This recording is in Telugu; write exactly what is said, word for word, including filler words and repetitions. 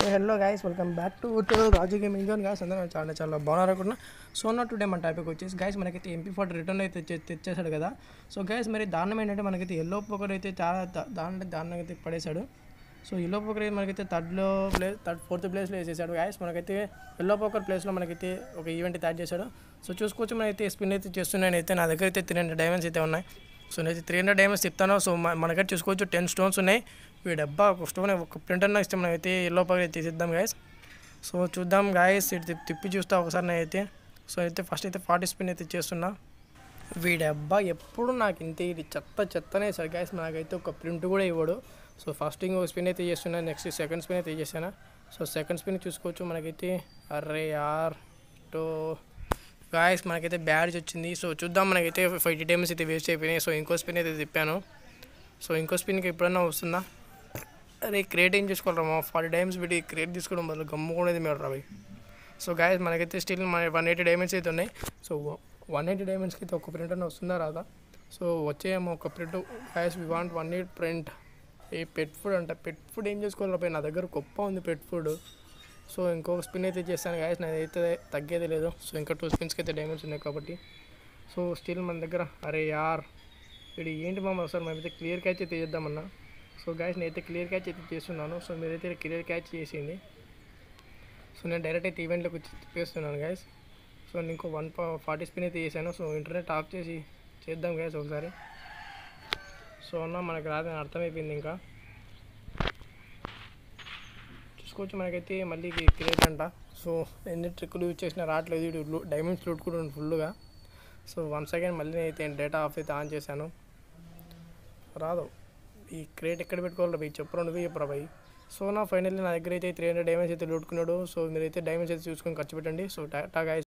Hello guys, welcome back to Raju gaming zone. Guys అందరూ చాలా చాలా బాగున్నారు అనుకుంటున్నా. సో నా టుడే మన టాపిక్ వచ్చేసి గైస్ మనకైతే ఎంపీ ఫార్టీ రిటర్న్ అయితే తెచ్చే- తెచ్చేసాడు కదా. సో గైస్ మరి దారుణం ఏంటంటే మనకైతే ఎల్లో పోకర్ అయితే చాలా దా- దారుణ దారుణంగా అయితే పడేశాడు. సో ఎల్లో పోకర్ అయితే మనకైతే థర్డ్లో ప్లేస్ థర్డ్ ఫోర్త్ ప్లేస్లో వేసేసాడు. గైస్ మనకైతే ఎల్లో పోకర్ ప్లేస్లో మనకైతే ఒక ఈవెంట్ తయారు చేశాడు. సో చూసుకోవచ్చు మనైతే స్పిన్ అయితే చేస్తున్నాను. అయితే నా దగ్గర అయితే త్రీ హండ్రెడ్ డైమండ్స్ అయితే ఉన్నాయి. సో నేనైతే త్రీ హండ్రెడ్ డైమండ్స్ చెప్తాను. సో మ- మనకైతే చూసుకోవచ్చు టెన్ స్టోన్స్ ఉన్నాయి. ఈ డబ్బా ఒక స్టోన్ ఒక ప్రింటర్ ఇస్తే మనం అయితే ఎల్లో పోకర్ అయితే తీసిద్దాం గైస్. సో చూద్దాం గాయస్, ఇటు తిప్పి తిప్పి చూస్తా ఒకసారి నేనైతే. సో అయితే ఫస్ట్ అయితే ఫార్టీ స్పిన్ అయితే చేస్తున్నా. వీడి అబ్బా ఎప్పుడు నాకు ఇంతే, ఇది చెత్త చెత్తనే సార్ గాయస్. నాకైతే ఒక ప్రింట్ కూడా ఇవ్వడు. సో ఫస్ట్ ఇంకో స్పిన్ అయితే చేస్తున్నా, నెక్స్ట్ సెకండ్ స్పిన్ అయితే చేశాను. సో సెకండ్ స్పిన్ చూసుకోవచ్చు మనకైతే అరే యార్ టో గాయస్ మనకైతే బ్యాడ్జ్ వచ్చింది. సో చూద్దాం, మనకైతే ఫైవ్ టైమ్స్ అయితే వేస్ట్ అయిపోయినాయి. సో ఇంకో స్పిన్ అయితే తిప్పాను. సో ఇంకో స్పిన్కి ఎప్పుడన్నా వస్తుందా? అరే క్రియేట్ ఏం చేసుకోవాలరా మా ఫార్టీ టైమ్స్ పెట్టి క్రియేట్ తీసుకోవడం బదులు గమ్ము కూడా మేము రాబోయ్. సో గాయస్ మనకైతే స్టిల్ మన వన్ ఎయిటీ డైమండ్స్ అయితే ఉన్నాయి. సో వన్ ఎయిటీ డైమండ్స్కి అయితే ఒక ప్రింట్ అన్న వస్తుందా రాదా? సో వచ్చేమో ఒక print. Guys we want one eight print. A pet food అంట, పెట్ ఫుడ్ ఏం చేసుకోవాలి పోయి, నా దగ్గర గొప్ప ఉంది పెట్ ఫుడ్. సో ఇంకొక స్పిన్ అయితే చేస్తాను గాయస్, నాదైతే తగ్గేది లేదు. సో ఇంకా టూ స్పిన్స్కి అయితే డైమండ్స్ ఉన్నాయి కాబట్టి. సో స్టిల్ మన దగ్గర అరే యార్ ఇది ఏంటి మామ సార్, మేమైతే క్లియర్ క్యాచ్ అయితే చేద్దామన్నా. సో గాయస్ నేనైతే క్లియర్ క్యాచ్ అయితే చేస్తున్నాను. సో మీరైతే క్లియర్ క్యాచ్ చేసేయండి. సో నేను డైరెక్ట్ అయితే ఈవెంట్లోకి వచ్చి తిప్పేస్తున్నాను గాయస్. సో నేను ఇంకో వన్ ఫార్టీ స్పిన్ అయితే చేశాను. సో ఇంటర్నెట్ ఆఫ్ చేసి చేద్దాం గాయస్ ఒకసారి. సో అన్న మనకు రాదని అర్థమైపోయింది. ఇంకా చూసుకోవచ్చు మనకైతే మళ్ళీ క్రియేట్ అంట. సో ఎన్ని ట్రిక్కులు యూజ్ చేసినా రావట్లేదు. వీడు డైమండ్స్ లూట్ కూడా ఉంది ఫుల్గా. సో వన్ సెకండ్ మళ్ళీ నేనైతే డేటా ఆఫ్ అయితే ఆన్ చేశాను. రాదు. ఈ క్రియేట్ ఎక్కడ పెట్టుకోవాలి భయ్, చెప్పరా నువ్వే చెప్పరా భయ్. సో నా ఫైనల్లీ నా దగ్గర అయితే త్రీ హండ్రెడ్ డైమండ్స్ అయితే లూటుకున్నాడు. సో మీరైతే డైమండ్స్ అయితే చూసుకొని ఖర్చు పెట్టండి. So tata guys.